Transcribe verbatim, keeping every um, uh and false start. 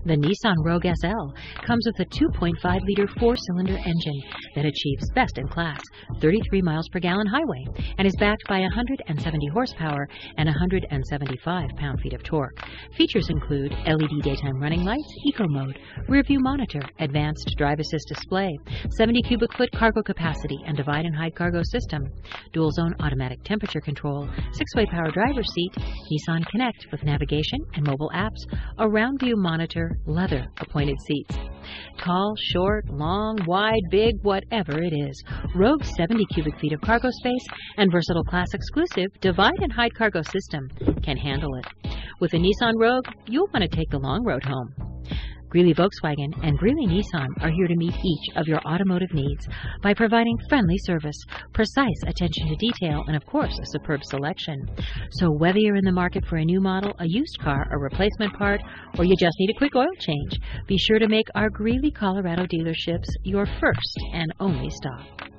The Nissan Rogue S L comes with a two point five liter four-cylinder engine that achieves best-in-class thirty-three miles per gallon highway and is backed by one hundred seventy horsepower and one hundred seventy-five pound-feet of torque. Features include L E D daytime running lights, Eco Mode, rear-view monitor, advanced drive assist display, seventy cubic foot cargo capacity and divide and hide cargo system, dual-zone automatic temperature control, six-way power driver's seat, Nissan Connect with navigation and mobile apps, a round-view monitor, leather appointed seats. Tall, short, long, wide, big, whatever it is, Rogue's seventy cubic feet of cargo space and versatile class exclusive divide and hide cargo system can handle it. With a Nissan Rogue, you'll want to take the long road home. Greeley Volkswagen and Greeley Nissan are here to meet each of your automotive needs by providing friendly service, precise attention to detail, and of course, a superb selection. So whether you're in the market for a new model, a used car, a replacement part, or you just need a quick oil change, be sure to make our Greeley, Colorado dealerships your first and only stop.